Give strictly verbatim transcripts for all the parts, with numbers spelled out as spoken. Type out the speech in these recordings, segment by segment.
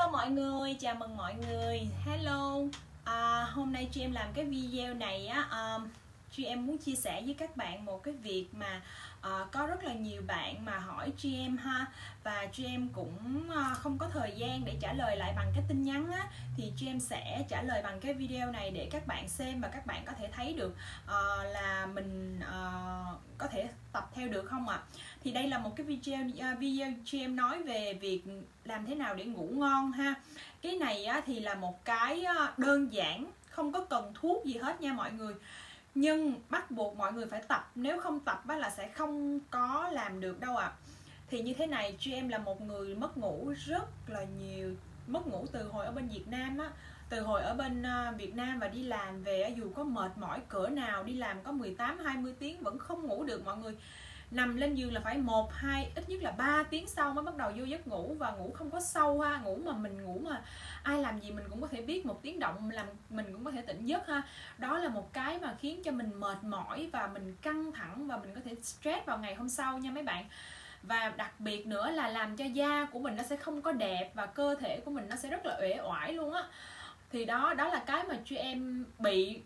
Hello mọi người, chào mừng mọi người. Hello. À, hôm nay chị em làm cái video này á, um, chị em muốn chia sẻ với các bạn một cái việc mà uh, có rất là nhiều bạn mà hỏi chị em ha, và chị em cũng uh, không có thời gian để trả lời lại bằng cái tin nhắn á, thì chị em sẽ trả lời bằng cái video này để các bạn xem và các bạn có thể thấy được uh, là mình uh, có thể tập theo được không ạ? À? Thì đây là một cái video uh, video chị em nói về việc làm thế nào để ngủ ngon ha. Cái này á, thì là một cái đơn giản, không có cần thuốc gì hết nha mọi người, nhưng bắt buộc mọi người phải tập. Nếu không tập á, là sẽ không có làm được đâu ạ. À. Thì như thế này, chị em là một người mất ngủ rất là nhiều, mất ngủ từ hồi ở bên Việt Nam á. Từ hồi ở bên Việt Nam và đi làm về, dù có mệt mỏi cỡ nào, đi làm có mười tám hai mươi tiếng vẫn không ngủ được mọi người. Nằm lên giường là phải một, hai, ít nhất là ba tiếng sau mới bắt đầu vô giấc ngủ, và ngủ không có sâu ha. Ngủ mà mình ngủ mà ai làm gì mình cũng có thể biết, một tiếng động làm mình cũng có thể tỉnh giấc ha. Đó là một cái mà khiến cho mình mệt mỏi và mình căng thẳng và mình có thể stress vào ngày hôm sau nha mấy bạn. Và đặc biệt nữa là làm cho da của mình nó sẽ không có đẹp và cơ thể của mình nó sẽ rất là uể oải luôn á. Thì đó, đó là cái mà chị em bị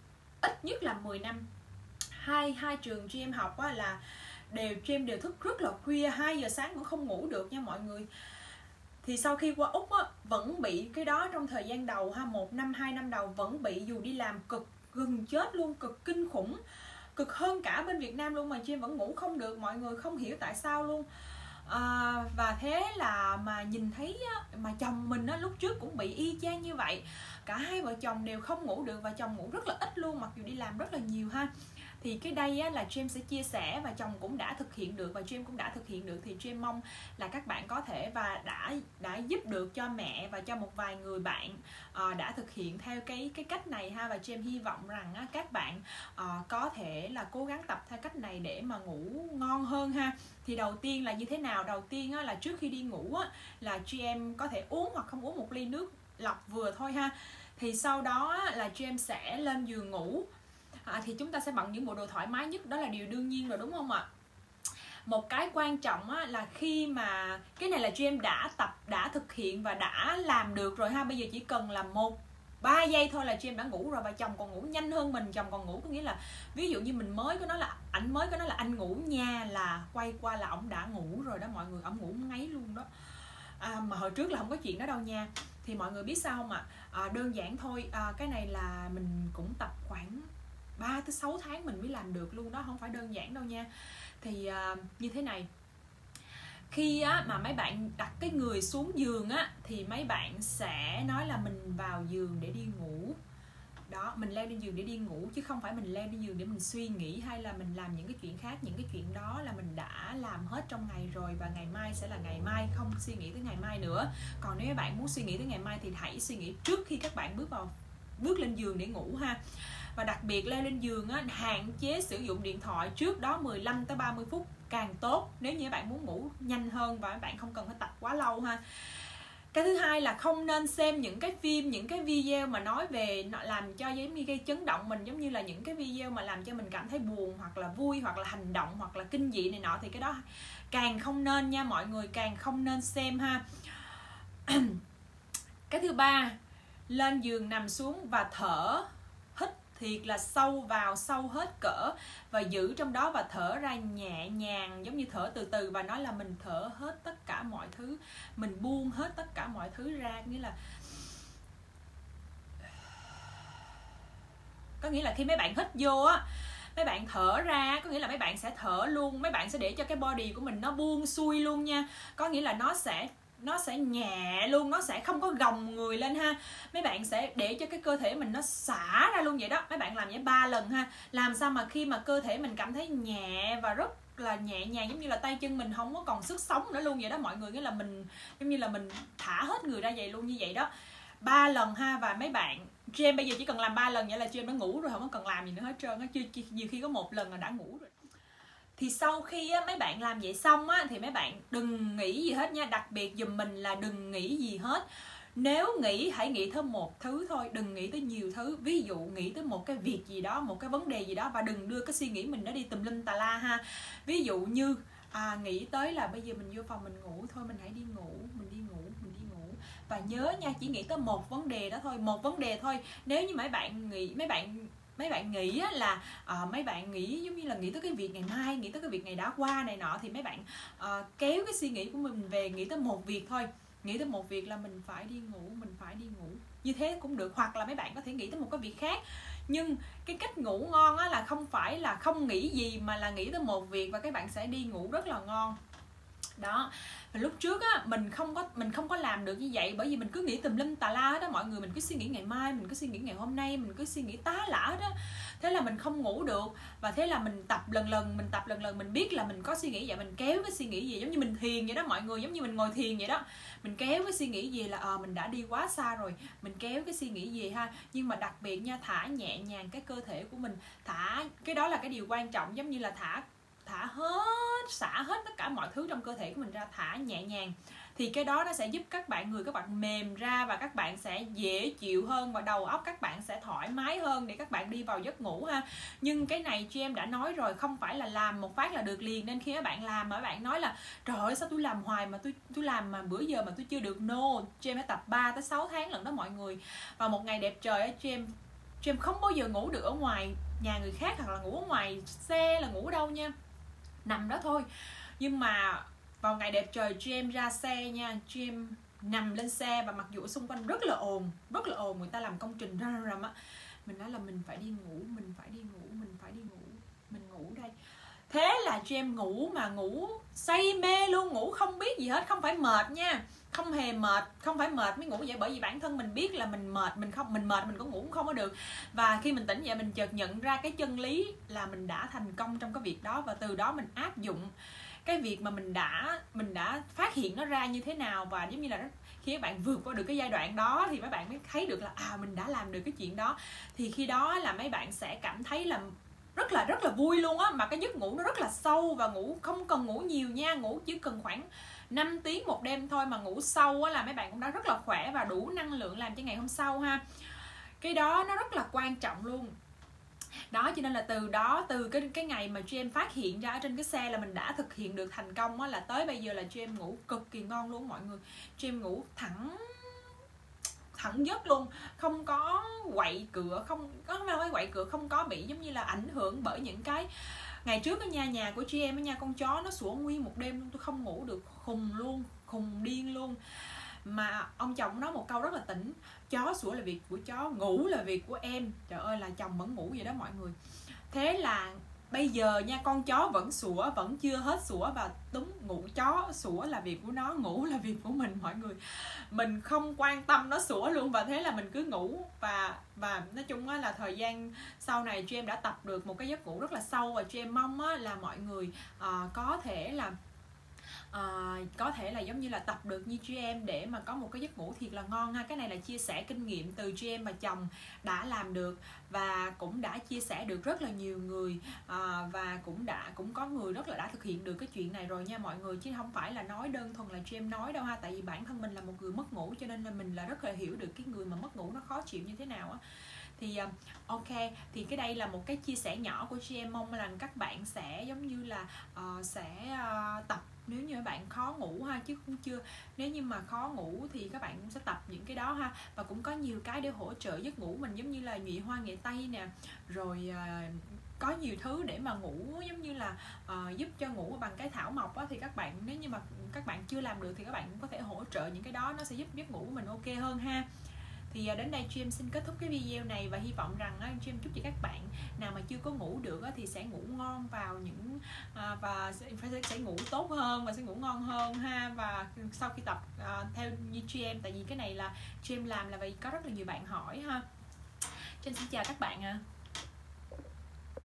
ít nhất là mười năm. Hai, hai trường chị em học á, là đều chị em đều thức rất là khuya, hai giờ sáng cũng không ngủ được nha mọi người. Thì sau khi qua Úc á, vẫn bị cái đó trong thời gian đầu ha, một năm, hai năm đầu vẫn bị, dù đi làm cực gần chết luôn, cực kinh khủng, cực hơn cả bên Việt Nam luôn, mà chị em vẫn ngủ không được mọi người, không hiểu tại sao luôn. À, và thế là mà nhìn thấy á, mà chồng mình á, lúc trước cũng bị y chang như vậy. Cả hai vợ chồng đều không ngủ được, và chồng ngủ rất là ít luôn, mặc dù đi làm rất là nhiều ha. Thì cái đây á, là James sẽ chia sẻ và chồng cũng đã thực hiện được và James cũng đã thực hiện được. Thì James mong là các bạn có thể và đã đã giúp được cho mẹ và cho một vài người bạn uh, đã thực hiện theo cái cái cách này ha. Và James hy vọng rằng á, các bạn uh, có thể là cố gắng tập theo cách này để mà ngủ ngon hơn ha. Thì đầu tiên là như thế nào? Đầu tiên á, là trước khi đi ngủ á, là chị em có thể uống hoặc không uống một ly nước lọc vừa thôi ha. Thì sau đó á, là chị em sẽ lên giường ngủ. À, thì chúng ta sẽ bận những bộ đồ thoải mái nhất, đó là điều đương nhiên rồi đúng không ạ? Một cái quan trọng á, là khi mà cái này là chị em đã tập, đã thực hiện và đã làm được rồi ha. Bây giờ chỉ cần là một ba giây thôi là chị em đã ngủ rồi, và chồng còn ngủ nhanh hơn mình. Chồng còn ngủ có nghĩa là ví dụ như mình mới có nói là ảnh mới có nói là anh ngủ nha, là quay qua là ổng đã ngủ rồi đó mọi người, ổng ngủ ngáy luôn đó. À, mà hồi trước là không có chuyện đó đâu nha. Thì mọi người biết sao không ạ? À, đơn giản thôi, à, cái này là mình cũng tập khoảng ba tới sáu tháng mình mới làm được luôn đó, không phải đơn giản đâu nha. Thì uh, như thế này, khi á, mà mấy bạn đặt cái người xuống giường á, thì mấy bạn sẽ nói là mình vào giường để đi ngủ. Đó, mình leo lên giường để đi ngủ, chứ không phải mình leo lên giường để mình suy nghĩ hay là mình làm những cái chuyện khác. Những cái chuyện đó là mình đã làm hết trong ngày rồi, và ngày mai sẽ là ngày mai, không suy nghĩ tới ngày mai nữa. Còn nếu bạn muốn suy nghĩ tới ngày mai thì hãy suy nghĩ trước khi các bạn bước vào bước lên giường để ngủ ha. Và đặc biệt leo lên giường á, hạn chế sử dụng điện thoại trước đó mười lăm tới ba mươi phút càng tốt, nếu như bạn muốn ngủ nhanh hơn và các bạn không cần phải tập quá lâu ha. Cái thứ hai là không nên xem những cái phim, những cái video mà nói về làm cho giống như gây chấn động mình, giống như là những cái video mà làm cho mình cảm thấy buồn hoặc là vui hoặc là hành động hoặc là kinh dị này nọ, thì cái đó càng không nên nha mọi người, càng không nên xem ha. Cái thứ ba, lên giường nằm xuống và thở, hít thiệt là sâu vào, sâu hết cỡ và giữ trong đó, và thở ra nhẹ nhàng giống như thở từ từ, và nói là mình thở hết tất cả mọi thứ, mình buông hết tất cả mọi thứ ra. Nghĩa là có nghĩa là khi mấy bạn hít vô á, mấy bạn thở ra, có nghĩa là mấy bạn sẽ thở luôn, mấy bạn sẽ để cho cái body của mình nó buông xuôi luôn nha. Có nghĩa là nó sẽ nó sẽ nhẹ luôn, nó sẽ không có gồng người lên ha. Mấy bạn sẽ để cho cái cơ thể mình nó xả ra luôn vậy đó. Mấy bạn làm vậy ba lần ha. Làm sao mà khi mà cơ thể mình cảm thấy nhẹ và rất là nhẹ nhàng, giống như là tay chân mình không có còn sức sống nữa luôn vậy đó mọi người. Nghĩa là mình giống như là mình thả hết người ra vậy luôn, như vậy đó. Ba lần ha. Và mấy bạn James bây giờ chỉ cần làm ba lần vậy là James đã ngủ rồi, không có cần làm gì nữa hết trơn á. Nhiều khi có một lần là đã ngủ rồi. Thì sau khi á, mấy bạn làm vậy xong á, thì mấy bạn đừng nghĩ gì hết nha. Đặc biệt giùm mình là đừng nghĩ gì hết. Nếu nghĩ, hãy nghĩ tới một thứ thôi, đừng nghĩ tới nhiều thứ. Ví dụ nghĩ tới một cái việc gì đó, một cái vấn đề gì đó, và đừng đưa cái suy nghĩ mình nó đi tùm lum tà la ha. Ví dụ như à, nghĩ tới là bây giờ mình vô phòng mình ngủ thôi, mình hãy đi ngủ, mình đi ngủ, mình đi ngủ. Và nhớ nha, chỉ nghĩ tới một vấn đề đó thôi, một vấn đề thôi. Nếu như mấy bạn nghĩ mấy bạn mấy bạn nghĩ là uh, mấy bạn nghĩ giống như là nghĩ tới cái việc ngày mai, nghĩ tới cái việc ngày đã qua này nọ, thì mấy bạn uh, kéo cái suy nghĩ của mình về nghĩ tới một việc thôi. Nghĩ tới một việc là mình phải đi ngủ, mình phải đi ngủ, như thế cũng được. Hoặc là mấy bạn có thể nghĩ tới một cái việc khác, nhưng cái cách ngủ ngon á là không phải là không nghĩ gì, mà là nghĩ tới một việc và các bạn sẽ đi ngủ rất là ngon. Đó, và lúc trước á mình không có mình không có làm được như vậy, bởi vì mình cứ nghĩ tùm lum tà la hết đó mọi người. Mình cứ suy nghĩ ngày mai, mình cứ suy nghĩ ngày hôm nay, mình cứ suy nghĩ tá lả đó. Thế là mình không ngủ được, và thế là mình tập lần lần mình tập lần lần mình biết là mình có suy nghĩ vậy, mình kéo cái suy nghĩ gì giống như mình thiền vậy đó mọi người, giống như mình ngồi thiền vậy đó. Mình kéo cái suy nghĩ gì là ờ à, mình đã đi quá xa rồi, mình kéo cái suy nghĩ gì ha. Nhưng mà đặc biệt nha, thả nhẹ nhàng cái cơ thể của mình, thả cái đó là cái điều quan trọng, giống như là thả thả hết, xả hết tất cả mọi thứ trong cơ thể của mình ra, thả nhẹ nhàng, thì cái đó nó sẽ giúp các bạn, người các bạn mềm ra và các bạn sẽ dễ chịu hơn, và đầu óc các bạn sẽ thoải mái hơn để các bạn đi vào giấc ngủ ha. Nhưng cái này chị em đã nói rồi, không phải là làm một phát là được liền, nên khi các bạn làm mà các bạn nói là trời ơi sao tôi làm hoài mà tôi tôi làm mà bữa giờ mà tôi chưa được, no, chị em đã tập ba tới sáu tháng lần đó mọi người. Và một ngày đẹp trời á, chị em chị em không bao giờ ngủ được ở ngoài nhà người khác, hoặc là ngủ ở ngoài xe là ngủ ở đâu nha, nằm đó thôi. Nhưng mà vào ngày đẹp trời chị em ra xe nha, chị em nằm lên xe và mặc dù xung quanh rất là ồn, rất là ồn, người ta làm công trình rầm rầm á, mình nói là mình phải đi ngủ, mình phải đi ngủ, mình phải đi ngủ, mình ngủ đây. Thế là chị em ngủ mà ngủ say mê luôn, ngủ không biết gì hết, không phải mệt nha, không hề mệt, không phải mệt mới ngủ vậy, bởi vì bản thân mình biết là mình mệt, mình không mình mệt mình có ngủ cũng không có được. Và khi mình tỉnh dậy mình chợt nhận ra cái chân lý là mình đã thành công trong cái việc đó, và từ đó mình áp dụng cái việc mà mình đã mình đã phát hiện nó ra như thế nào. Và giống như là khi các bạn vượt qua được cái giai đoạn đó thì mấy bạn mới thấy được là à mình đã làm được cái chuyện đó, thì khi đó là mấy bạn sẽ cảm thấy là rất là rất là vui luôn á. Mà cái giấc ngủ nó rất là sâu, và ngủ không cần ngủ nhiều nha, ngủ chỉ cần khoảng năm tiếng một đêm thôi mà ngủ sâu á là mấy bạn cũng đã rất là khỏe và đủ năng lượng làm cho ngày hôm sau ha. Cái đó nó rất là quan trọng luôn. Đó, cho nên là từ đó, từ cái cái ngày mà chị em phát hiện ra ở trên cái xe là mình đã thực hiện được thành công á, là tới bây giờ là chị em ngủ cực kỳ ngon luôn mọi người. Chị em ngủ thẳng thẳng giấc luôn, không có quậy cửa, không có mấy quậy cửa, không có bị giống như là ảnh hưởng bởi những cái ngày trước ở nhà nhà của chị em ở nhà, con chó nó sủa nguyên một đêm luôn, tôi không ngủ được, khùng luôn, khùng điên luôn. Mà ông chồng nói một câu rất là tỉnh: chó sủa là việc của chó, ngủ là việc của em. Trời ơi, là chồng vẫn ngủ vậy đó mọi người. Thế là bây giờ nha, con chó vẫn sủa, vẫn chưa hết sủa, và đúng, ngủ chó sủa là việc của nó, ngủ là việc của mình mọi người. Mình không quan tâm nó sủa luôn, và thế là mình cứ ngủ. Và và nói chung á, là thời gian sau này chị em đã tập được một cái giấc ngủ rất là sâu, và chị em mong á, là mọi người uh, có thể là À, có thể là giống như là tập được như chị em để mà có một cái giấc ngủ thiệt là ngon ha. Cái này là chia sẻ kinh nghiệm từ chị em và chồng đã làm được, và cũng đã chia sẻ được rất là nhiều người, à, và cũng đã cũng có người rất là đã thực hiện được cái chuyện này rồi nha mọi người, chứ không phải là nói đơn thuần là chị em nói đâu ha. Tại vì bản thân mình là một người mất ngủ, cho nên là mình là rất là hiểu được cái người mà mất ngủ nó khó chịu như thế nào á. Thì ok, thì cái đây là một cái chia sẻ nhỏ của chị em, mong rằng các bạn sẽ giống như là uh, sẽ uh, tập nếu như các bạn khó ngủ ha, chứ cũng chưa, nếu như mà khó ngủ thì các bạn cũng sẽ tập những cái đó ha. Và cũng có nhiều cái để hỗ trợ giấc ngủ mình, giống như là nhụy hoa nghệ tây nè, rồi uh, có nhiều thứ để mà ngủ, giống như là uh, giúp cho ngủ bằng cái thảo mộc á, thì các bạn nếu như mà các bạn chưa làm được thì các bạn cũng có thể hỗ trợ những cái đó, nó sẽ giúp giấc ngủ của mình ok hơn ha. Thì đến đây Jim xin kết thúc cái video này, và hy vọng rằng Jim chúc cho các bạn nào mà chưa có ngủ được thì sẽ ngủ ngon vào những à, và sẽ, sẽ ngủ tốt hơn và sẽ ngủ ngon hơn ha. Và sau khi tập à, theo như Jim, tại vì cái này là Jim làm là vì có rất là nhiều bạn hỏi ha. Jim xin chào các bạn ạ. À.